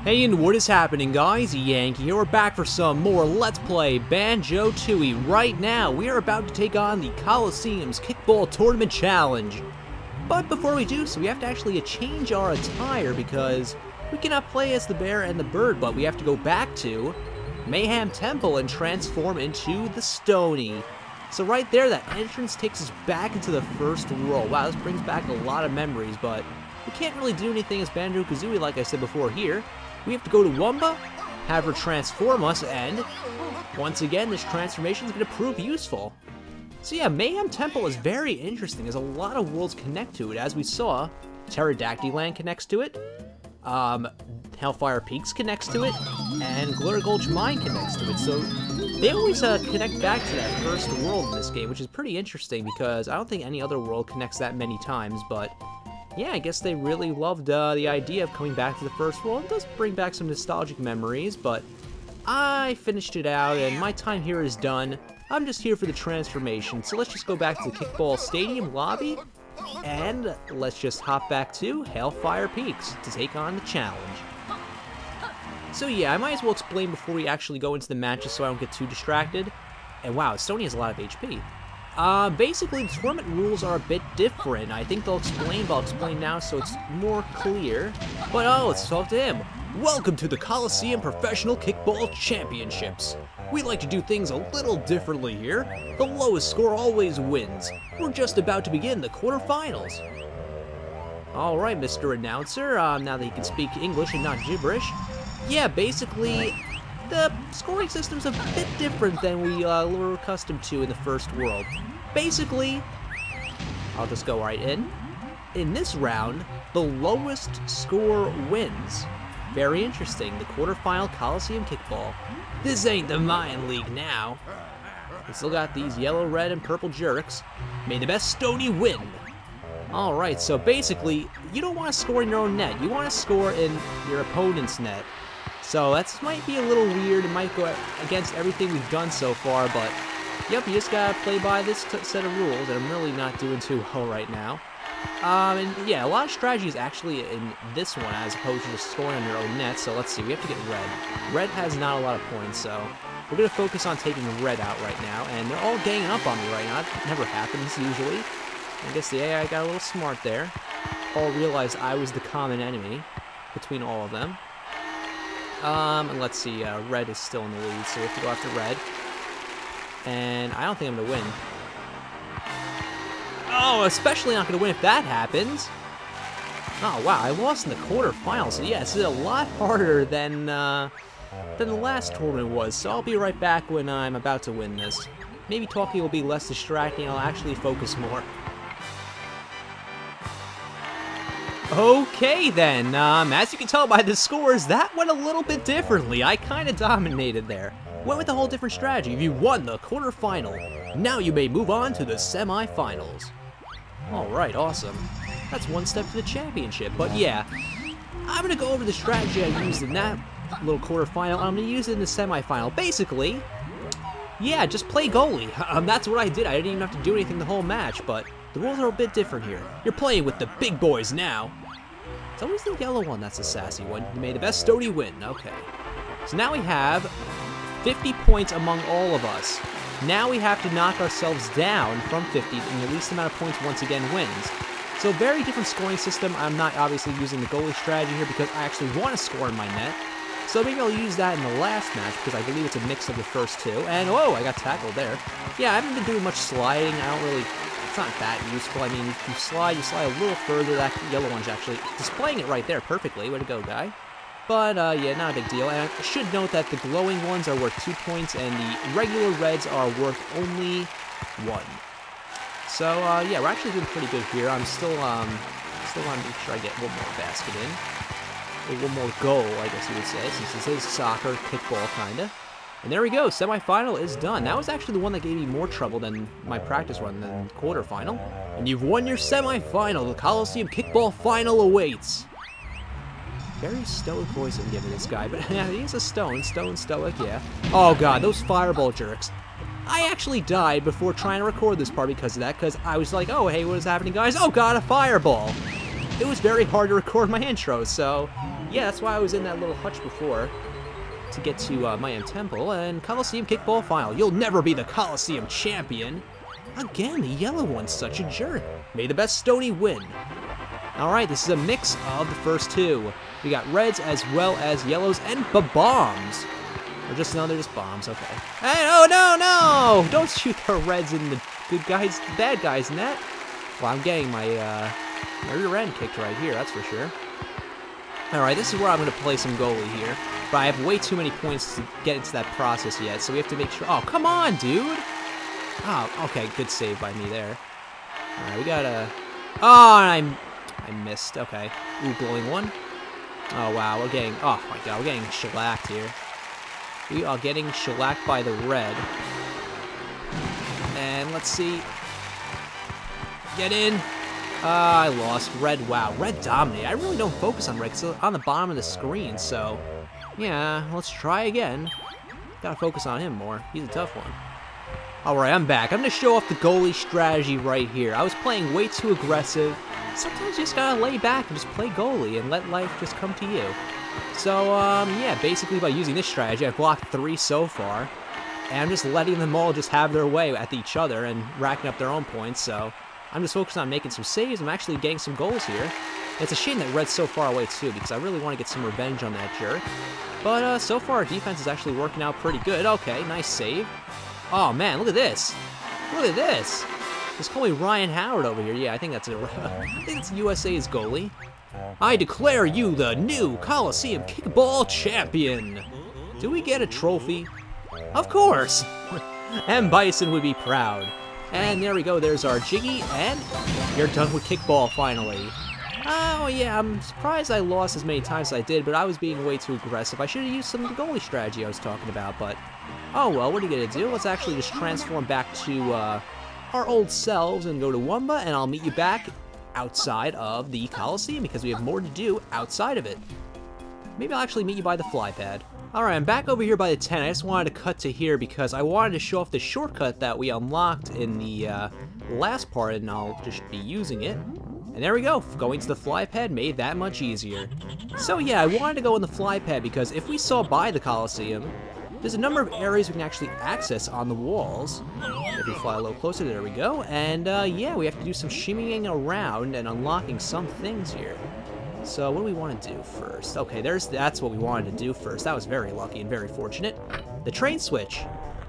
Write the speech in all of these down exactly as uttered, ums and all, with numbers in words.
Hey, and what is happening, guys? Yankee here. We're back for some more Let's Play Banjo-Tooie. Right now, we are about to take on the Coliseum's Kickball Tournament Challenge. But before we do so, we have to actually change our attire because we cannot play as the bear and the bird, but we have to go back to Mayhem Temple and transform into the Stony. So right there, that entrance takes us back into the first world. Wow, this brings back a lot of memories, but we can't really do anything as Banjo-Kazooie, like I said before here. We have to go to Wumba, have her transform us, and once again, this transformation is going to prove useful. So yeah, Mayhem Temple is very interesting. There's a lot of worlds connect to it. As we saw, Pterodactyl Land connects to it, um, Hellfire Peaks connects to it, and Glitter Gulch Mine connects to it. So they always uh, connect back to that first world in this game, which is pretty interesting because I don't think any other world connects that many times, but yeah, I guess they really loved uh, the idea of coming back to the first world. It does bring back some nostalgic memories, but I finished it out, and my time here is done. I'm just here for the transformation, so let's just go back to the Kickball Stadium lobby, and let's just hop back to Hellfire Peaks to take on the challenge. So yeah, I might as well explain before we actually go into the matches so I don't get too distracted. And wow, Stony has a lot of H P. Uh, basically, the tournament rules are a bit different. I think they'll explain, but I'll explain now so it's more clear. But oh, let's talk to him. Welcome to the Coliseum Professional Kickball Championships. We like to do things a little differently here. The lowest score always wins. We're just about to begin the quarterfinals. Alright, Mister Announcer, uh, now that he can speak English and not gibberish. Yeah, basically, the scoring system's a bit different than we uh, were accustomed to in the first world. Basically, I'll just go right in. In this round, the lowest score wins. Very interesting, the quarterfinal Coliseum Kickball. This ain't the Mayan League now. We still got these yellow, red, and purple jerks. May the best Stony win. Alright, so basically, you don't want to score in your own net. You want to score in your opponent's net. So that might be a little weird, it might go against everything we've done so far, but yep, you just gotta play by this t set of rules, and I'm really not doing too well right now. Um, and yeah, a lot of strategy is actually in this one as opposed to just scoring on your own net, so let's see, we have to get red. Red has not a lot of points, so we're gonna focus on taking red out right now, and they're all ganging up on me right now. That never happens usually. I guess the A I got a little smart there. All realized I was the common enemy between all of them. Um, and let's see, uh, red is still in the lead, so we have to go after red. And I don't think I'm gonna win. Oh, especially not gonna win if that happens. Oh, wow, I lost in the quarterfinals, so yeah, this is a lot harder than, uh, than the last tournament was, so I'll be right back when I'm about to win this. Maybe talking will be less distracting, I'll actually focus more. Okay then, um, as you can tell by the scores, that went a little bit differently. I kind of dominated there. Went with a whole different strategy. You won the quarterfinal. Now you may move on to the semifinals. Alright, awesome. That's one step to the championship, but yeah. I'm going to go over the strategy I used in that little quarterfinal, and I'm going to use it in the semifinal. Basically, yeah, just play goalie. Um, that's what I did. I didn't even have to do anything the whole match, but the rules are a bit different here. You're playing with the big boys now. It's always the yellow one that's a sassy one. May the best Stony win. Okay. So now we have fifty points among all of us. Now we have to knock ourselves down from fifty, and the least amount of points once again wins. So very different scoring system. I'm not obviously using the goalie strategy here because I actually want to score in my net. So maybe I'll use that in the last match because I believe it's a mix of the first two. And whoa, I got tackled there. Yeah, I haven't been doing much sliding. I don't really... It's not that useful. I mean, if you slide, you slide a little further. That yellow one's actually displaying it right there perfectly. Way to go, guy. But, uh, yeah, not a big deal. And I should note that the glowing ones are worth two points, and the regular reds are worth only one. So, uh, yeah, we're actually doing pretty good here. I'm still, um, still want to make sure I get one more basket in. Or one more goal, I guess you would say, since this is soccer, kickball, kinda. And there we go, semifinal is done. That was actually the one that gave me more trouble than my practice run than quarterfinal. And you've won your semifinal. The Coliseum Kickball Final awaits. Very stoic voice I'm giving this guy, but yeah, he's a stone, stone stoic, yeah. Oh god, those fireball jerks. I actually died before trying to record this part because of that, because I was like, oh, hey, what is happening, guys? Oh god, a fireball. It was very hard to record my intro, so yeah, that's why I was in that little hutch before, to get to uh, Mayan Temple, and Coliseum Kickball Final. You'll never be the Coliseum champion. Again, the yellow one's such a jerk. May the best Stony win. Alright, this is a mix of the first two. We got reds as well as yellows and bombs. Or just, no, they're just bombs, okay. Hey, oh, no, no! Don't shoot the reds in the good guys, bad guys net. Well, I'm getting my, uh, my rear end kicked right here, that's for sure. Alright, this is where I'm going to play some goalie here. But I have way too many points to get into that process yet, so we have to make sure... Oh, come on, dude! Oh, okay, good save by me there. Alright, we got a... Oh, and I'm... I missed, okay. Ooh, glowing one. Oh, wow, we're getting... Oh, my God, we're getting shellacked here. We are getting shellacked by the red. And let's see... Get in! Ah, uh, I lost. Red, wow. Red dominated. I really don't focus on red, because it's on the bottom of the screen, so... Yeah, let's try again. Gotta focus on him more. He's a tough one. Alright, I'm back. I'm gonna show off the goalie strategy right here. I was playing way too aggressive. Sometimes you just gotta lay back and just play goalie and let life just come to you. So, um, yeah, basically by using this strategy, I've blocked three so far. And I'm just letting them all just have their way at each other and racking up their own points, so... I'm just focused on making some saves. I'm actually getting some goals here. It's a shame that red's so far away, too, because I really want to get some revenge on that jerk. But, uh, so far, our defense is actually working out pretty good. Okay, nice save. Oh, man, look at this. Look at this. Just call me Ryan Howard over here. Yeah, I think that's a, I think it's U S A's goalie. I declare you the new Coliseum Kickball champion. Do we get a trophy? Of course. And Bison would be proud. And there we go, there's our Jiggy, and you're done with Kickball, finally. Oh, yeah, I'm surprised I lost as many times as I did, but I was being way too aggressive. I should have used some of the goalie strategy I was talking about, but... Oh, well, what are you going to do? Let's actually just transform back to uh, our old selves and go to Wumba, and I'll meet you back outside of the Coliseum, because we have more to do outside of it. Maybe I'll actually meet you by the fly pad. Alright, I'm back over here by the ten. I just wanted to cut to here because I wanted to show off the shortcut that we unlocked in the uh, last part, and I'll just be using it. And there we go, going to the fly pad made that much easier. So yeah, I wanted to go in the fly pad because if we saw by the Coliseum, there's a number of areas we can actually access on the walls. If we fly a little closer, there we go. And uh, yeah, we have to do some shimmying around and unlocking some things here. So what do we want to do first? Okay, there's that's what we wanted to do first. That was very lucky and very fortunate. The train switch.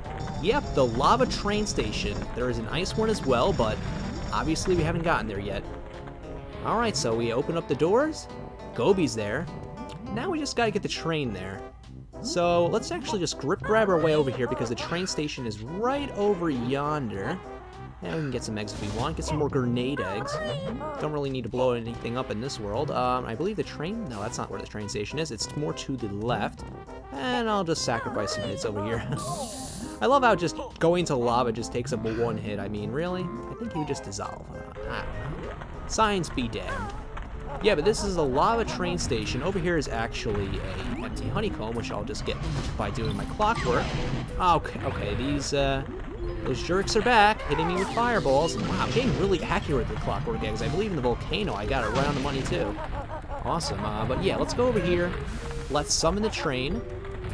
Yep, the lava train station. There is an ice one as well, but obviously we haven't gotten there yet. Alright, so we open up the doors. Gobi's there. Now we just gotta get the train there. So let's actually just grip grab our way over here because the train station is right over yonder. And we can get some eggs if we want. Get some more grenade eggs. Don't really need to blow anything up in this world. Um, I believe the train... No, that's not where the train station is. It's more to the left. And I'll just sacrifice some hits over here. I love how just going to lava just takes up one hit. I mean, really? I think he would just dissolve. Uh, I don't know. Science be damned. Yeah, but this is a lava train station. Over here is actually a empty honeycomb, which I'll just get by doing my clockwork. Okay, okay, these... Uh, Those jerks are back, hitting me with fireballs. Wow, I'm getting really accurate with clockwork eggs. I believe in the volcano, I got it right on the money too. Awesome, uh, but yeah, let's go over here. Let's summon the train.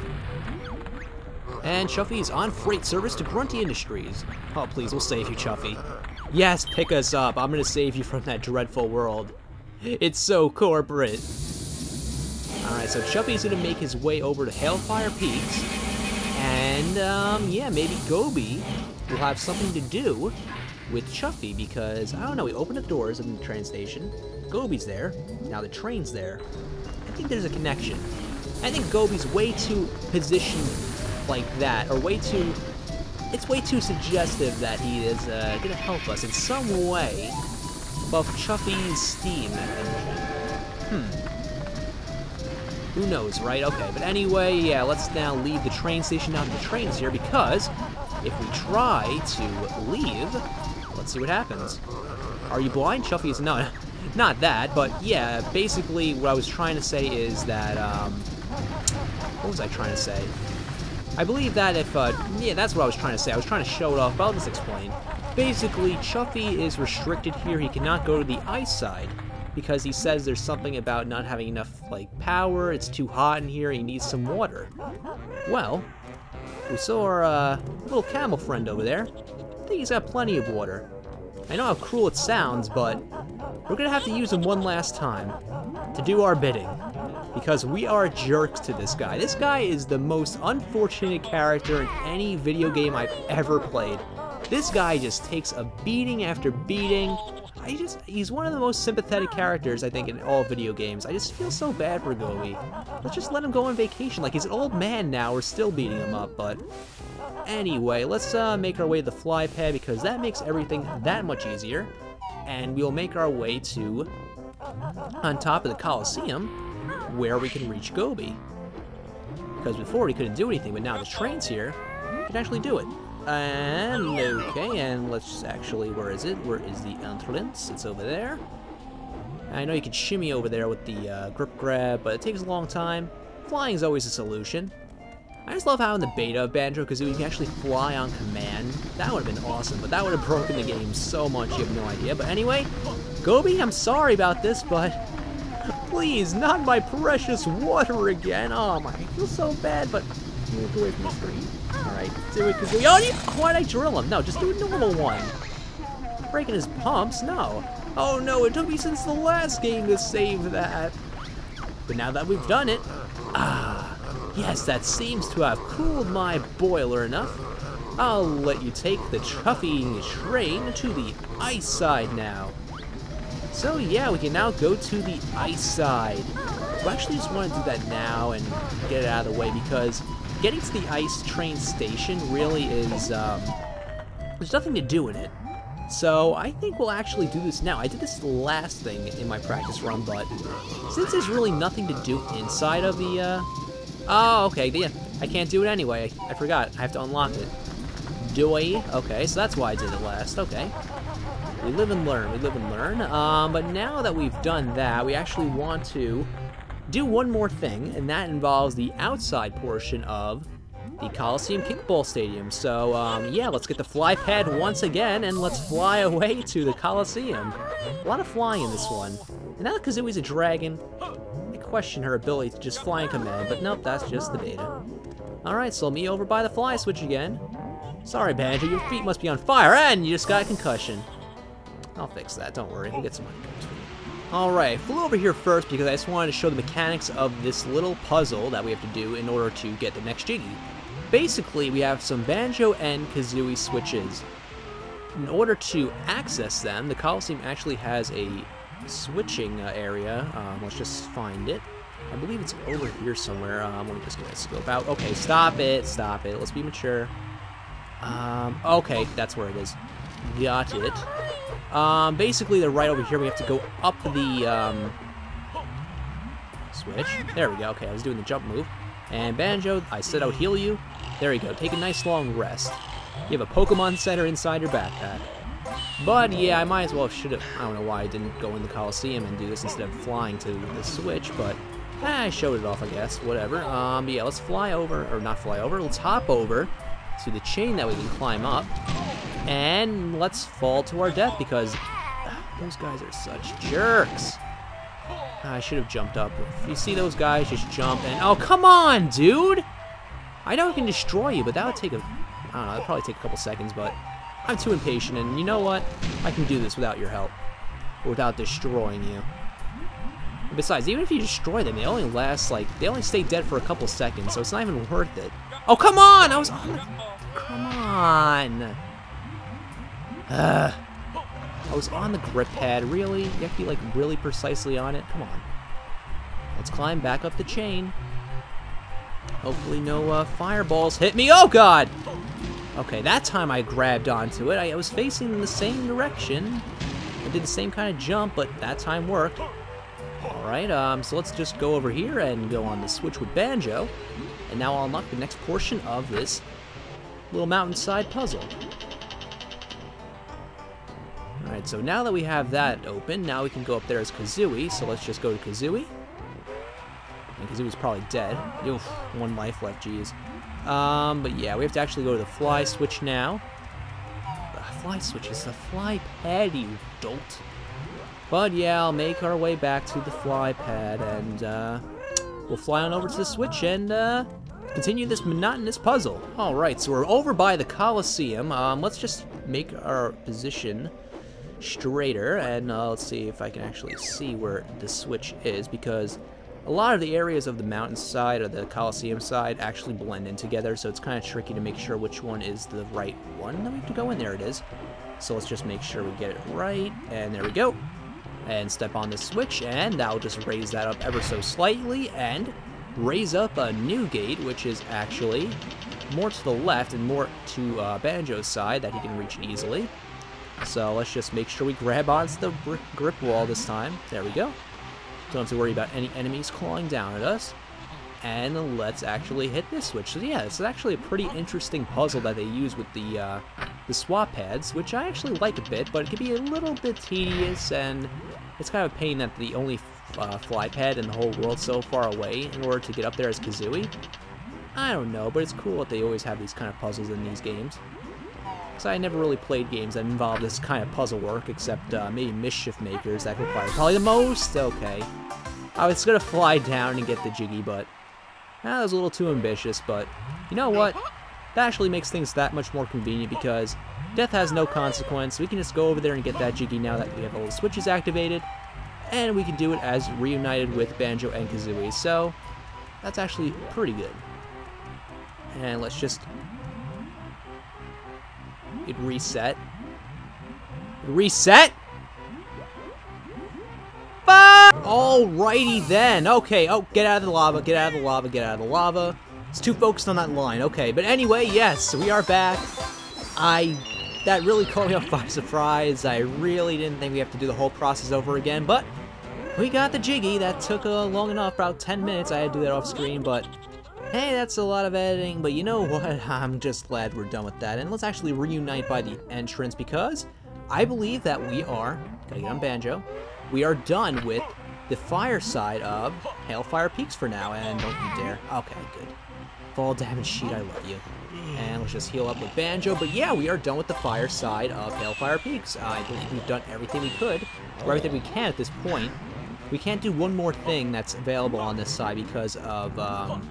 And Chuffy's on freight service to Grunty Industries. Oh, please, we'll save you, Chuffy. Yes, pick us up. I'm gonna save you from that dreadful world. It's so corporate. Alright, so Chuffy's gonna make his way over to Hailfire Peaks. And, um, yeah, maybe Gobi will have something to do with Chuffy because, I don't know, we opened the doors in the train station. Gobi's there. Now the train's there. I think there's a connection. I think Gobi's way too positioned like that, or way too... It's way too suggestive that he is uh, going to help us in some way buff Chuffy's steam engine. Hmm. Who knows, right? Okay, but anyway, yeah, let's now leave the train station out of the trains here, because if we try to leave, let's see what happens. Are you blind? Chuffy is not, not that, but yeah, basically what I was trying to say is that, um, what was I trying to say? I believe that if, uh, yeah, that's what I was trying to say. I was trying to show it off, but I'll just explain. Basically, Chuffy is restricted here. He cannot go to the ice side, because he says there's something about not having enough, like, power, it's too hot in here, he needs some water. Well, we saw our uh, little camel friend over there. I think he's got plenty of water. I know how cruel it sounds, but we're gonna have to use him one last time to do our bidding, because we are jerks to this guy. This guy is the most unfortunate character in any video game I've ever played. This guy just takes a beating after beating. I just, he's one of the most sympathetic characters, I think, in all video games. I just feel so bad for Gobi. Let's just let him go on vacation. Like, he's an old man now, we're still beating him up, but... Anyway, let's uh, make our way to the fly pad, because that makes everything that much easier. And we'll make our way to... on top of the Coliseum, where we can reach Gobi. Because before we couldn't do anything, but now the train's here, we can actually do it. And, okay, and let's actually, where is it? Where is the entrance? It's over there. I know you can shimmy over there with the uh, grip grab, but it takes a long time. Flying is always a solution. I just love how in the beta of Banjo-Kazooie you can actually fly on command. That would have been awesome, but that would have broken the game so much you have no idea. But anyway, Gobi, I'm sorry about this, but please, not my precious water again. Oh my, I feel so bad, but move away from the screen. Alright, do it, Kazooie. Oh, yeah. Why'd I drill him? No, just do a normal one. Breaking his pumps? No. Oh no, it took me since the last game to save that. But now that we've done it, ah, yes, that seems to have cooled my boiler enough. I'll let you take the truffing train to the ice side now. So yeah, we can now go to the ice side. I actually just want to do that now and get it out of the way, because getting to the ice train station really is, um, there's nothing to do in it. So I think we'll actually do this now. I did this last thing in my practice run, but since there's really nothing to do inside of the, uh, oh, okay, yeah, I can't do it anyway. I forgot, I have to unlock it. Do I? Okay, so that's why I did it last, okay. We live and learn, we live and learn. Um, but now that we've done that, we actually want to do one more thing, and that involves the outside portion of the Coliseum Kickball Stadium. So, um, yeah, let's get the fly pad once again, and let's fly away to the Coliseum. A lot of flying in this one. And now that Kazooie's a dragon, I question her ability to just fly in command, but nope, that's just the beta. Alright, so me over by the fly switch again. Sorry, Banjo, your feet must be on fire, and you just got a concussion. I'll fix that, don't worry, we'll get some money. Alright, I flew over here first because I just wanted to show the mechanics of this little puzzle that we have to do in order to get the next Jiggy. Basically, we have some Banjo and Kazooie switches. In order to access them, the Coliseum actually has a switching uh, area. Um, let's just find it. I believe it's over here somewhere. Um, let me just get a scope out. Okay, stop it, stop it. Let's be mature. Um, okay, that's where it is. Got it. Um, basically, they're right over here. We have to go up the, um, switch. There we go. Okay, I was doing the jump move. And Banjo, I said I would heal you. There you go. Take a nice long rest. You have a Pokemon Center inside your backpack. But, yeah, I might as well should have... I don't know why I didn't go in the Coliseum and do this instead of flying to the switch, but eh, I showed it off, I guess. Whatever. Um, but yeah, let's fly over, or not fly over. Let's hop over to the chain that we can climb up. And let's fall to our death, because those guys are such jerks. I should have jumped up. If you see those guys, just jump and... Oh, come on, dude! I know I can destroy you, but that would take a... I don't know, that'd probably take a couple seconds, but I'm too impatient, and you know what? I can do this without your help. Or without destroying you. And besides, even if you destroy them, they only last, like... They only stay dead for a couple seconds, so it's not even worth it. Oh, come on! I was on the... Come on! Ugh. I was on the grip pad, really? You have to be, like, really precisely on it? Come on. Let's climb back up the chain. Hopefully no uh, fireballs hit me. Oh, God! Okay, that time I grabbed onto it. I, I was facing in the same direction. I did the same kind of jump, but that time worked. Alright, um, so let's just go over here and go on the switch with Banjo. And now I'll unlock the next portion of this little mountainside puzzle. Alright, so now that we have that open, now we can go up there as Kazooie, so let's just go to Kazooie. And Kazooie's probably dead. Oof, one life left, jeez. Um, but yeah, we have to actually go to the fly switch now. The fly switch is the fly pad, you dolt. But yeah, I'll make our way back to the fly pad, and uh, we'll fly on over to the switch and uh, continue this monotonous puzzle. Alright, so we're over by the Coliseum. Um, let's just make our position straighter, and uh, let's see if I can actually see where the switch is, because a lot of the areas of the mountainside or the Coliseum side actually blend in together, so it's kind of tricky to make sure which one is the right one that we have to go in. There it is. So let's just make sure we get it right, and there we go. And step on the switch, and that'll just raise that up ever so slightly, and raise up a new gate, which is actually more to the left and more to uh, Banjo's side that he can reach easily. So let's just make sure we grab onto the grip wall this time. There we go. Don't have to worry about any enemies clawing down at us. And let's actually hit this switch. So yeah, it's actually a pretty interesting puzzle that they use with the uh, the swap pads, which I actually like a bit, but it can be a little bit tedious, and it's kind of a pain that the only uh, fly pad in the whole world so far away in order to get up there is Kazooie. I don't know, but it's cool that they always have these kind of puzzles in these games. Because I never really played games that involve this kind of puzzle work, except uh, maybe Mischief Makers that require probably the most. Okay. I was going to fly down and get the Jiggy, but that was a little too ambitious, but you know what? That actually makes things that much more convenient, because death has no consequence. We can just go over there and get that Jiggy now that we have all the switches activated, and we can do it as reunited with Banjo and Kazooie, so that's actually pretty good. And let's just it reset. Reset? Fuck! Alrighty then. Okay, oh, get out of the lava, get out of the lava, get out of the lava. It's too focused on that line. Okay, but anyway, yes, we are back. I... That really caught me off by surprise. I really didn't think we have to do the whole process over again, but we got the Jiggy. That took uh, long enough, about ten minutes. I had to do that off screen, but hey, that's a lot of editing. But you know what? I'm just glad we're done with that. And let's actually reunite by the entrance, because I believe that we are, gotta get on Banjo, we are done with the fire side of Hailfire Peaks for now, and don't you dare. Okay, good. Fall damage sheet, I love you. And let's just heal up with Banjo, but yeah, we are done with the fire side of Hailfire Peaks. Uh, I believe we've done everything we could, or everything we can at this point. We can't do one more thing that's available on this side because of, um...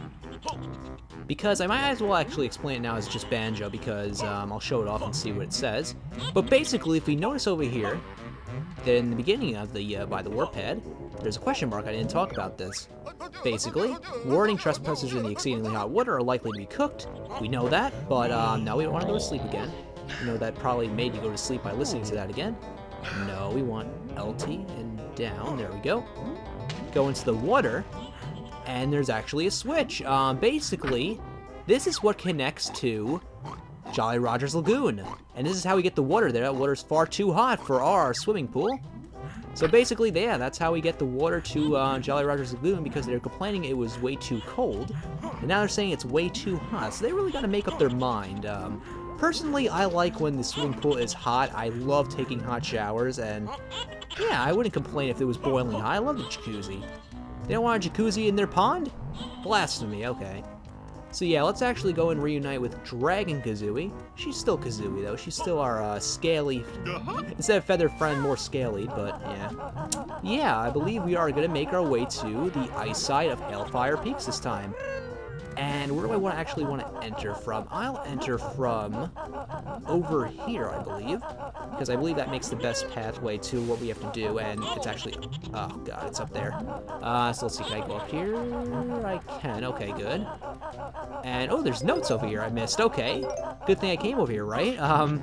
Because I might as well actually explain it now as just Banjo, because um, I'll show it off and see what it says. But basically, if we notice over here, that in the beginning of the, uh, by the warp pad, there's a question mark. I didn't talk about this. Basically, warning, trespassers in the exceedingly hot water are likely to be cooked. We know that, but um, now we don't want to go to sleep again. You know, that probably made you go to sleep by listening to that again. No, we want L T and down. There we go. Go into the water, and there's actually a switch. Um, basically, this is what connects to Jolly Roger's Lagoon. And this is how we get the water there. That water's far too hot for our swimming pool. So basically, yeah, that's how we get the water to uh, Jolly Roger's Lagoon, because they're complaining it was way too cold. And now they're saying it's way too hot. So they really got to make up their mind. Um, personally, I like when the swimming pool is hot. I love taking hot showers. And yeah, I wouldn't complain if it was boiling hot. I love the jacuzzi. They don't want a jacuzzi in their pond? Blasphemy, okay. So yeah, let's actually go and reunite with Dragon Kazooie. She's still Kazooie, though. She's still our uh, scaly, instead of feather friend, more scaly, but yeah. Yeah, I believe we are going to make our way to the ice side of Hailfire Peaks this time. And where do I want to actually want to enter from? I'll enter from over here, I believe, because I believe that makes the best pathway to what we have to do, and it's actually, oh god, it's up there. Uh, so let's see, can I go up here? I can, okay, good. And, oh, there's notes over here I missed, okay. Good thing I came over here, right? Um,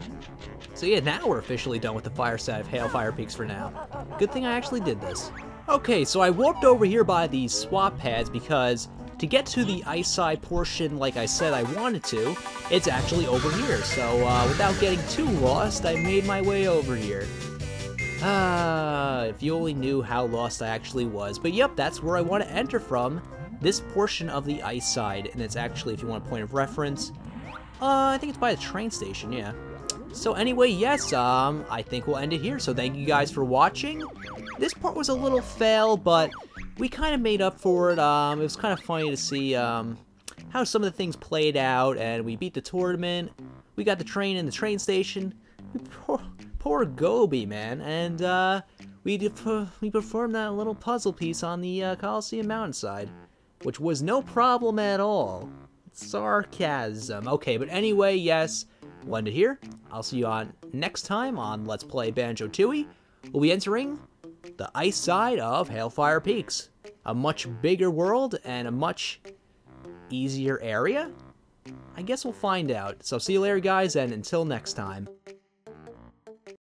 so yeah, now we're officially done with the fire side of Hailfire Peaks for now. Good thing I actually did this. Okay, so I warped over here by these swap pads because to get to the ice side portion, like I said I wanted to, it's actually over here. So uh, without getting too lost, I made my way over here. Ah, uh, if you only knew how lost I actually was. But yep, that's where I want to enter from, this portion of the ice side. And it's actually, if you want a point of reference, uh, I think it's by the train station, yeah. So anyway, yes, um, I think we'll end it here. So thank you guys for watching. This part was a little fail, but we kind of made up for it. Um, it was kind of funny to see um, how some of the things played out, and we beat the tournament. We got the train in the train station. Poor, poor Gobi, man. And uh, we, def we performed that little puzzle piece on the uh, Coliseum mountainside, which was no problem at all. Sarcasm. Okay, but anyway, yes, Blended here. I'll see you on next time on Let's Play Banjo-Tooie. We'll be entering the ice side of Hailfire Peaks. A much bigger world and a much easier area? I guess we'll find out. So see you later, guys, and until next time.